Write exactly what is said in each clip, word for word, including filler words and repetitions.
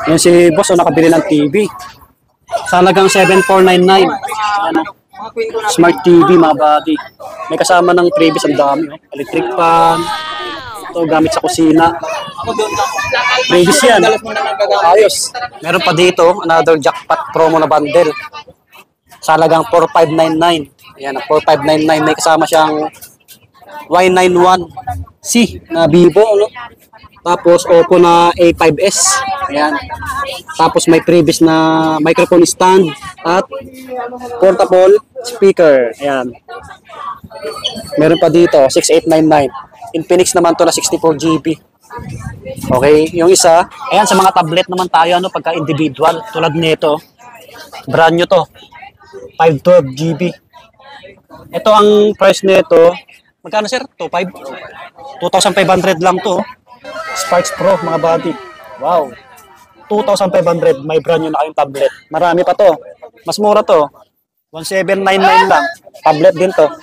Yan si boss, o nakabili ng T V. Sa halagang seven four nine nine. Ano? Smart T V, mga buddy. May kasama ng previous, ang dami. Oh. Electric fan. Ito, gamit sa kusina. Previous yan. Ayos. Meron pa dito, another jackpot promo na bundle. Sa halagang four five nine nine. Ayan, four five nine nine. May kasama siyang Y ninety-one C na Vivo, no? Tapos Oppo na A five S. Ayan. Tapos may previous na microphone stand at portable speaker. Ayan. Meron pa dito six eight nine nine. Infinix naman to na sixty-four G B. Okay, yung isa, ayan sa mga tablet naman tayo ano pagka individual tulad nito. Brand new to. five twelve G B. Ito ang price nito. Magkano sir? two five? two thousand five hundred lang to. Sparks Pro mga buddy. Wow. two thousand five hundred, may brand new na kayong tablet. Marami pa to. Mas mura to. one seven nine nine lang. Tablet din to.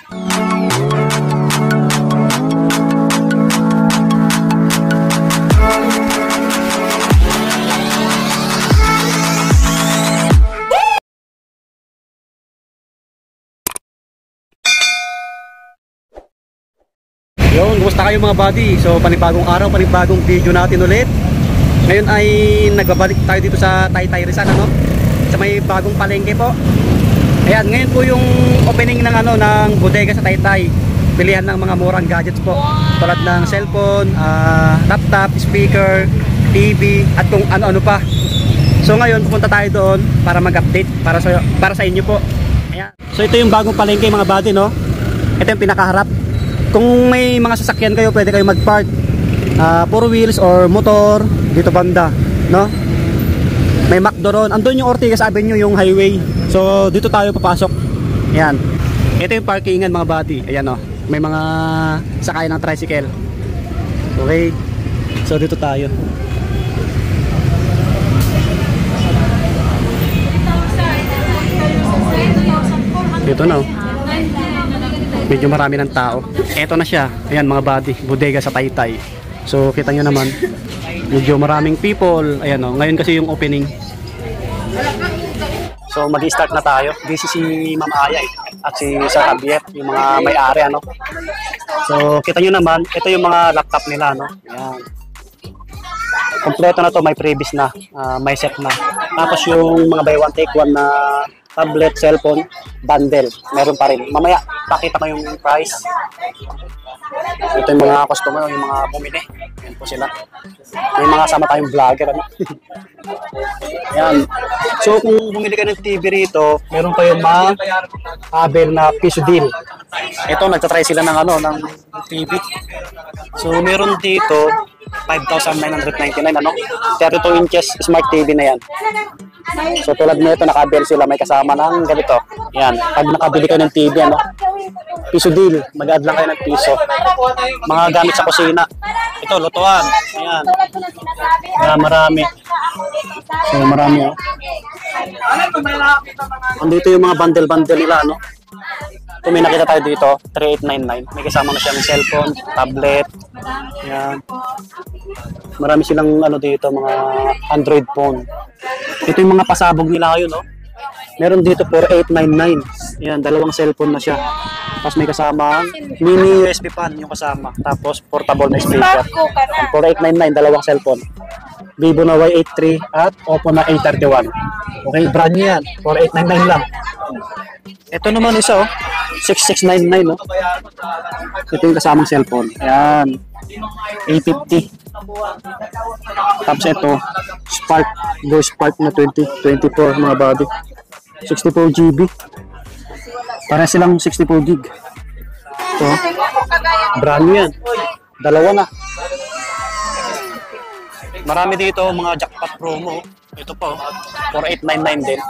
Yun, kumusta kayo mga buddy? So panibagong araw, panibagong video natin ulit. Ngayon ay nagbabalik tayo dito sa Taytay Rizal, ano? Sa may bagong palengke po. Ayan, ngayon po yung opening ng ano ng bodega sa Taytay. Pilihan ng mga murang gadgets po. Tulad ng cellphone, uh, laptop, speaker, T V at kung ano-ano pa. So ngayon pupunta tayo doon para mag-update para sa para sa inyo po. Ayan. So ito yung bagong palengke mga buddy, no? Ito yung pinakaharap. Kung may mga sasakyan kayo, pwede kayo mag-park uh, four wheels or motor dito banda, no? May McDo ron. Andun yung Ortigas Avenue, yung highway. So dito tayo papasok. Ayan. Ito yung parkingan mga buddy. Ayan, oh. May mga sakay ng tricycle. Okay. So dito tayo. Dito na, oh. Medyo marami ng tao. Eto na siya. Ayan mga buddy, bodega sa Taytay. So kita nyo naman, medyo maraming people. Ayan o, ngayon kasi yung opening. So mag-i-start na tayo. Busy si Ma'am Aya eh. At si Sir Javier, yung mga may-ari ano. So kita nyo naman, ito yung mga laptop nila no. Ayan. Kompleto na to, may previous na, uh, may set na. Tapos yung mga buy one take one na tablet, cellphone, bundle, meron pa rin. Mamaya, pakita ko yung price. Ito yung mga customer, yung mga bumili. Yan po sila. May mga sama tayong vlogger. Ano? Yan. So, kung bumili ka ng T V rito, meron pa yung mga Abel na piso deal. Ito, nagtatry sila ng ano, ng T V. So, meron dito, five thousand nine hundred ninety-nine, ano? thirty-two inches smart T V na yan. So tulad nito, naka-abel sila, may kasama ng ganito. Yan, pag nakabili ka ng T V, ano? Piso deal, mag-add lang kayo ng piso. Mga gamit sa kusina. Ito, lutuan. Ayan. Yan, marami. So marami, oh. Andito yung mga bundle-bundle nila, no? Kung may nakita tayo dito, three eight nine nine. May kasama na siyang cellphone, tablet. Yan. Marami silang ano dito, mga Android phone. Ito yung mga pasabog nila ngayon, no? Meron dito four eight nine nine. Yan, dalawang cellphone na siya. Tapos may kasama mini U S B fan yung kasama. Tapos portable na speaker. four eight nine nine, dalawang cellphone. Vivo na Y eighty-three at Oppo na A thirty-one. Okay, brand new yan. four eight nine nine lang. Ito naman isa, oh. six six nine nine, no? Ito yung kasamang cellphone. Ayan. A fifty. Tapos ito, Spark. Go Spark na twenty twenty-four mga body. sixty-four G B. Para silang sixty-four gig. Ito. Brand new yan. Dalawa na. Marami dito mga jackpot promo. Ito po, four eight nine nine din.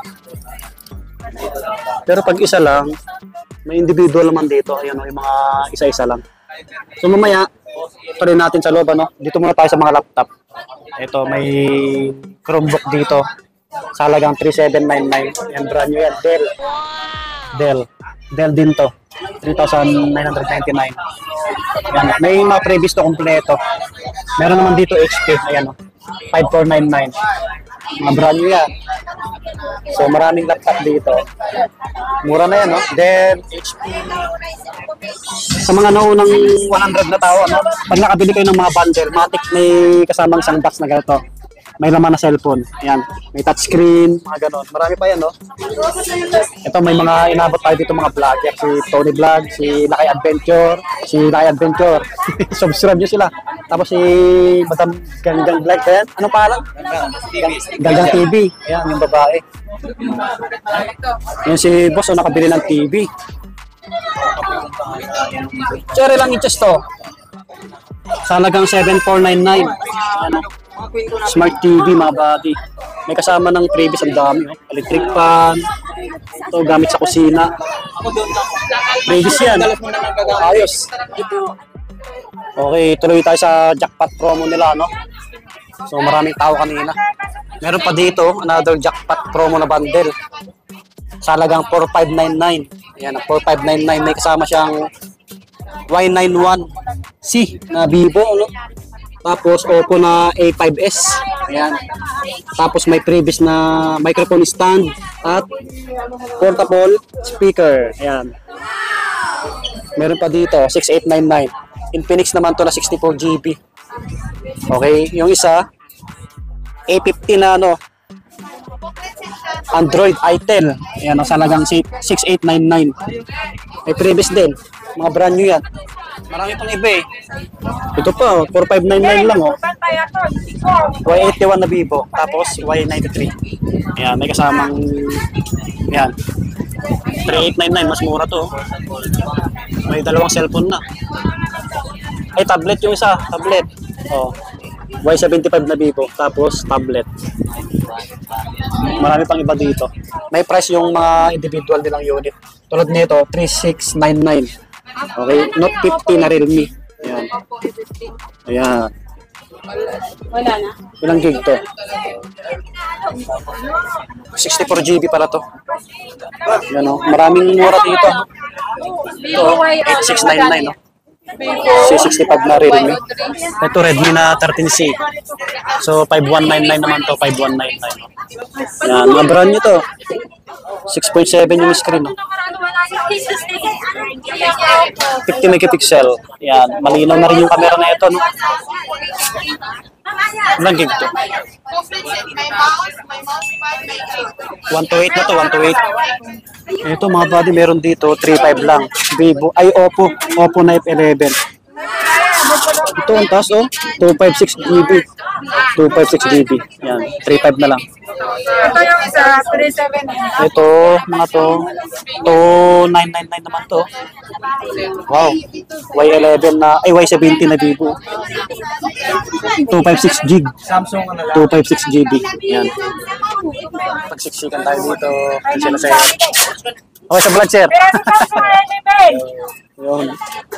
Pero pag isa lang, may individual naman dito. Ayan o, yung mga isa-isa lang. So mamaya, ito rin natin sa loob, ano? Dito muna tayo sa mga laptop. Ito, may Chromebook dito. Sa halagang three seven nine nine. Yan, brand new yan. Dell. Dell. Dell din to. three thousand nine hundred ninety-nine. Yan. May mga previous to kompleto. Meron naman dito H P. Ayan o. five four nine nine. Mga brand new yan. So maraming laptop dito. Mura na yan, no? Then, H P. Sa mga naunang one hundred na tao, ano? Pag nakabili kayo ng mga bundle, matik may kasamang isang box na ganito. May laman na cellphone. Ayan. May touchscreen, mga ganon. Marami pa yan, no? Ito, may mga inabot tayo dito mga vlogger. Si Tony Vlog, si Lakay Adventure, si Lakay Adventure. Subscribe nyo sila. Tapos si Madam Ganggang Vlog. Ayan. Anong pangalan? Ganggang T V. Ayan, yung babae. Yan si boss, o nakabili ng T V. Cherry lang inches to. Sa halagang seven four nine nine. Ano? Smart T V, mga buddy. May kasama ng previous, ang dami. Oh. Electric fan. Ito, gamit sa kusina. Previous yan. Ayos. Okay, tuloy tayo sa jackpot promo nila, no? So, maraming tao kanina. Meron pa dito, another jackpot promo na bundle. Sa halagang four five nine nine. Ayan, four five nine nine. May kasama siyang Y ninety-one C na Vivo, no? Tapos Oppo na A five S. Ayan. Tapos may previous na microphone stand at portable speaker. Ayan. Meron pa dito six eight nine nine. Infinix naman to na sixty-four G B. Okay, yung isa A fifty na ano, Android Itel. Ayan, sa halagang six eight nine nine. May previous din. Mga brand new yan. Marami pang iba eh. Ito pa, four five nine nine lang oh. Y eighty-one na Vivo, tapos Y ninety-three. Ayan, may kasamang ayan. three eight nine nine, mas mura to. May dalawang cellphone na. Ay, tablet yung isa, tablet. Oh. Y seventy-five na Vivo, tapos tablet. Marami pang iba dito. May price yung mga individual nilang unit. Tulad nito, three six nine nine. Okay, Note fifty na Realme. Ayan. Ayan. Wala na. Ilang gig to? sixty-four G B para to. Ayan, oh. Maraming mura dito. Ito, eight six nine nine. No? C sixty-five na Realme. Ito, Redmi na thirteen C. So, five one nine nine naman to. five one nine nine. No? Ayan, mga brand nyo to. six point seven yung screen. No? fifty megapixel. Yan, malinaw na rin yung camera na ito, no? Ilang gig to? one twenty-eight na to, one twenty-eight. Ito mga buddy, meron dito, three five lang. Vivo, ay Oppo, Oppo Knife eleven. Ito ang taas, oh, two fifty-six G B. two fifty-six G B. Yan, three five na lang. Ito yung isa, three seven. Ito, mga to, two nine nine nine naman to. Wow. Y eleven na, ay Y seventy na Vivo. two fifty-six gig. Samsung ano lang. two fifty-six G B. Yan. Pagsiksikan tayo dito. Kasi na sir. Okay sa vlog, sir. Yun.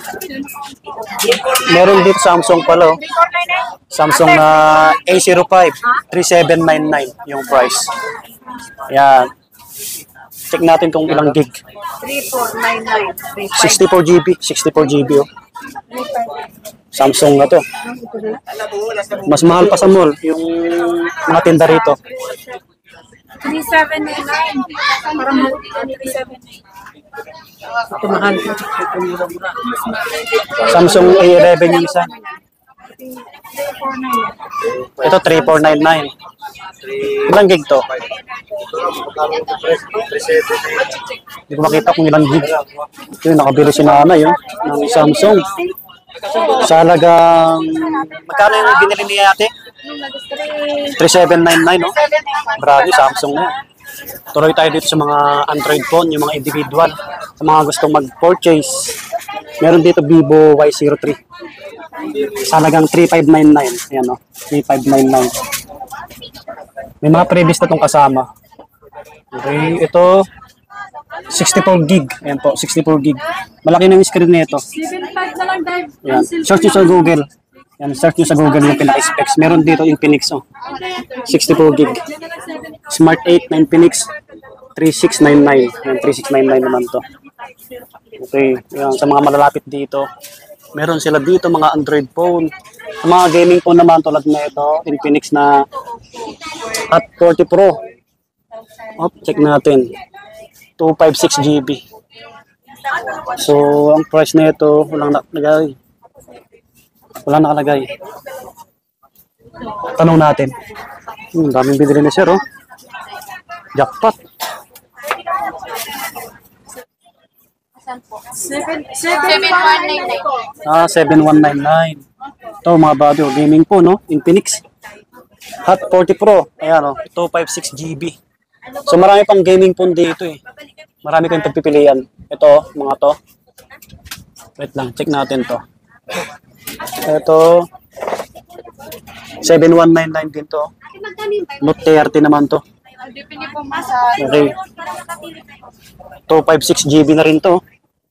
Meron dito Samsung pala. Oh. Samsung na A zero five, three seven nine nine yung price. Yan. Check natin kung ilang gig. three four nine nine. sixty-four G B. sixty-four G B. Oh. Samsung na to. Mas mahal pa sa mall yung mga tinda rito. three seven nine nine. Parang three seven nine. Ito mahal. Samsung A eleven yung isa. Ito three four nine nine. Ilang gig to? Hindi ko makita kung ilang gig. Ito yung nakabili si nanay yun, ng Samsung. Sa halagang, magkano yung binili ni ate? three seven nine nine, no? Brand new Samsung na yan. Tuloy tayo dito sa mga Android phone, yung mga individual. Sa mga gustong mag-purchase. Meron dito Vivo Y zero three. Sa halagang three five nine nine. Ayan, no? three five nine nine. May mga previous na itong kasama. Okay, ito sixty-four gig. Ayan po, sixty-four gig. Malaki na yung screen nito. seven five na lang, Dave. Ayan. Search nyo sa Google. Ayan, search nyo sa Google yung pinaka-specs. Meron dito Infinix. Oh. sixty-four gig. Smart eight na Infinix. three six nine nine. Ayan, three six nine nine naman to. Okay. Ayan, sa mga malalapit dito. Meron sila dito mga Android phone. Sa mga gaming phone naman tulad na ito, Infinix na Hot forty Pro. Oh, check natin. two fifty-six G B. So, ang price na ito, walang nakalagay. Walang nakalagay. Tanong natin. Hmm, daming binili ni sir, oh. Jackpot. seven one nine nine. Ah, seven one nine nine. Ito mga bado, gaming po, no? Infinix. Hot forty Pro. Ayan, oh. two fifty-six G B. So, marami pang gaming phone dito, eh. Marami kayong pagpipilian. Ito, mga to. Wait lang, check natin to. Ito, seven one nine nine din to. Note thirty naman to. Depende po sa Okay. two fifty-six G B na rin to.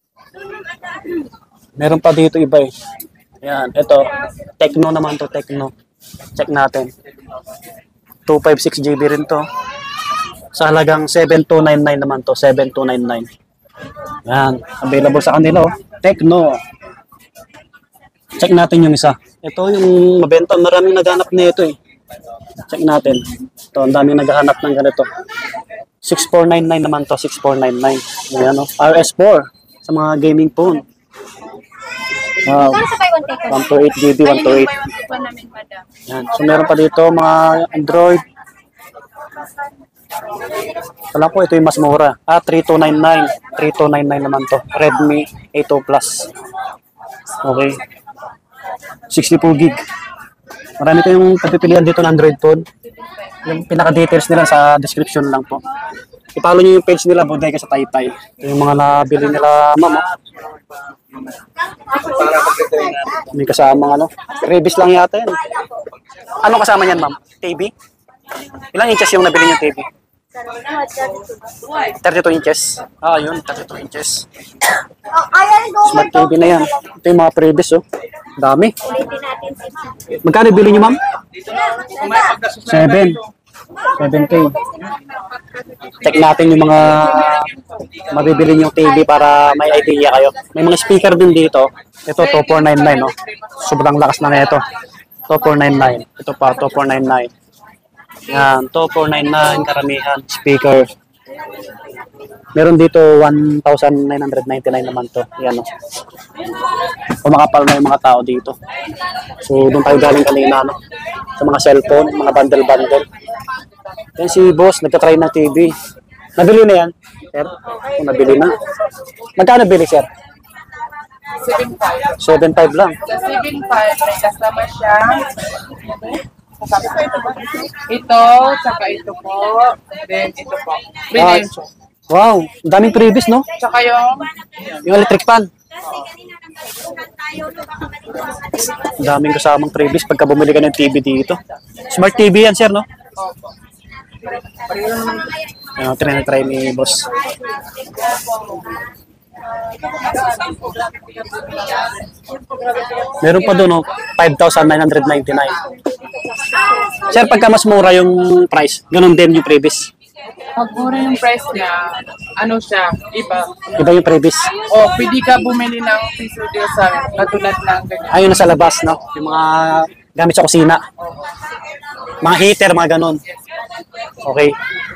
Meron pa dito iba eh. Yan, ito. Tecno naman to, Tecno. Check natin. two fifty-six G B rin to. Sa halagang seven two nine nine naman to, seven two nine nine. Yan, available sa kanila oh. Tecno. Check natin yung isa. Ito yung mabenta, maraming naghanap nito eh. Check natin. Ito, ang daming naghahanap ng ganito. six four nine nine naman to, six four nine nine. Ayan o, R S four sa mga gaming phone. Wow. one twenty-eight G B, one twenty-eight. Yan. So meron pa dito mga Android. Alam ko ito yung mas mura. Ah, three two nine nine. three two nine nine naman to. Redmi A two Plus. Okay. sixty-two gig. Marami kayong pagpipilian dito ng Android phone. Yung pinaka-details nila sa description lang po. I-follow nyo yung page nila, Bodega sa Taytay. Ito yung mga nabili nila, ma'am. Oh. May kasama ano. Rebis lang yata yan. Ano kasama yan, ma'am? T V? Ilang inches yung nabili yung T V? thirty-two inches. Ah, yun, thirty-two inches. Smart T V na yan. Ito yung mga previous, oh. Dami. Magkano bili nyo, ma'am? seven. seven K. Check natin yung mga mabibili yung T V para may idea kayo. May mga speaker din dito. Ito, two four nine nine, no? Sobrang lakas na nito. two four nine nine. Ito pa, two four nine nine. Yan, two four nine nine, karamihan, speaker. Meron dito one thousand nine hundred ninety-nine naman to. Yan o. Kumakapal na yung mga tao dito. So, doon tayo galing kanina, no? Sa mga cellphone, mga bundle-bundle. Yan si boss, nagka-try ng T V. Nabili na yan, sir? Kung nabili na. Magkano bili, sir? seven five. seven five lang. Sa seven five, may kasama siya. Ito, tsaka ito po. Then, ito po. Ah, Brilliant. wow, daming previous, no? Tsaka yung Yung electric fan. Daming kasamang previous pagka bumili ka ng T V dito. Smart T V yan, sir, no? Ano, try na try ni boss. Meron pa doon, no? five thousand nine hundred ninety-nine. Sir, pagka mas mura yung price, ganun din yung previous. pag mura yung price niya, ano siya, iba. Iba yung previous. O, pwede ka bumili ng piso deal sa katulad ng ganyan. Ayun na sa labas, no? Yung mga gamit sa kusina. Mga heater, mga ganun. Okay.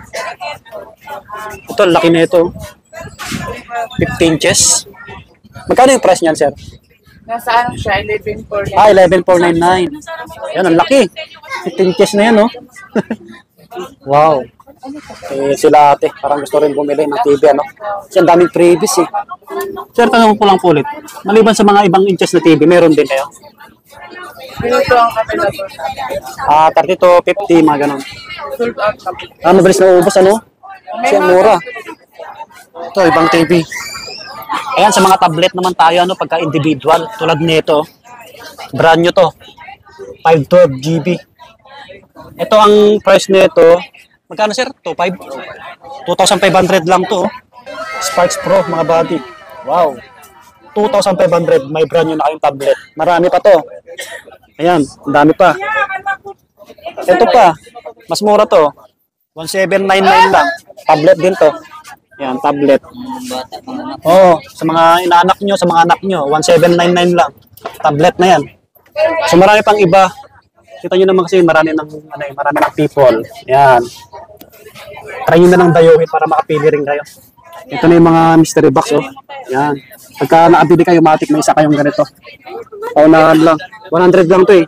Ito, laki na ito. fifteen inches. Magkano yung price niyan, sir? Nasa ano siya, eleven four nine. Ah, eleven four ninety-nine. Yan, ang laki. fifteen inches na yan, no? Wow. Eh, sila ate, parang gusto rin bumili ng T V, ano? Kasi ang daming previous, eh. Sir, tanong ko lang po ulit. Maliban sa mga ibang inches na T V, meron din kayo? Minuto ang available sa Ah, thirty to fifty, mga ganun. sold out kami. Ah, mabilis na ubos, ano? Kasi ang mura. Ito, ibang T V. Ayan, sa mga tablet naman tayo, ano, pagka individual, tulad nito, brand new to, five twelve G B. Ito ang price nito, magkano sir? two five? two thousand five hundred lang to. Sparks Pro, mga buddy. Wow. two thousand five hundred, may brand new na kayong tablet. Marami pa to. Ayan, ang dami pa. Ito pa, mas mura to. one seven nine nine lang. Tablet din to. Yan, tablet. Oo, sa mga inaanak nyo, sa mga anak nyo, one seven nine nine lang. Tablet na yan. So marami pang iba. Kita nyo naman kasi marami ng, ano, eh, marami ng people. Yan. Try nyo na lang dayuhin para makapili rin kayo. Ito na yung mga mystery box, oh. Yan. Pagka nakabili kayo, matik may isa kayong ganito. Paunahan lang. one hundred lang to eh.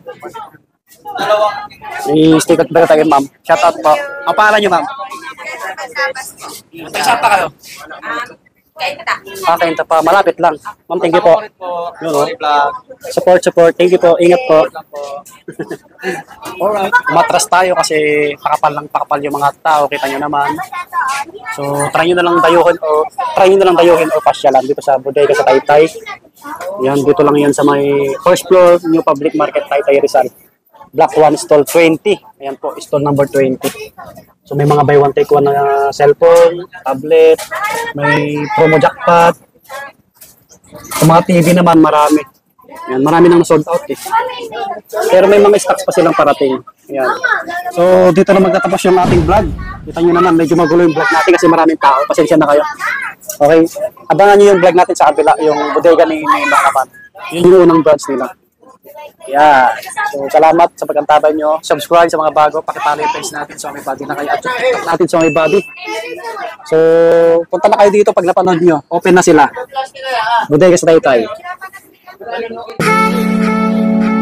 I-stick at tayo, ma'am. Shout out po. Ang pangalan nyo, ma'am? Saan pa kayo? Kainta. Ah, kainta pa. Malapit lang. Ma'am, thank you po. Yun, oh. Vlog. Support, support. Thank you po. Ingat po. Alright. Matras tayo kasi pakapal lang pakapal yung mga tao. Kita nyo naman. So, try nyo na lang dayuhin o try nyo na lang dayuhin o pasyalan dito sa bodega sa Taytay. Yan, dito lang yan sa may first floor, New Public Market, Taytay Rizal. Block one, stall twenty. Ayan po, stall number twenty. So, may mga buy one take one na cellphone, tablet, may promo jackpot. Sa mga T V naman, marami. Ayan, marami nang sold out eh. Pero may mga stocks pa silang parating. Ayan. So, dito na magtatapos yung ating vlog. Kita nyo naman, medyo magulo yung vlog natin kasi maraming tao. Pasensya na kayo. Okay? Abangan nyo yung vlog natin sa kabila, yung bodega ni Nina naman. Yun yung unang branch nila. Yeah. So, salamat sa pagkantabay nyo. Subscribe sa mga bago. Pakipalo yung page natin sa may body na kayo. At yung TikTok natin sa may body. So, punta na kayo dito pag napanood nyo. Open na sila. Bodega sa Taytay.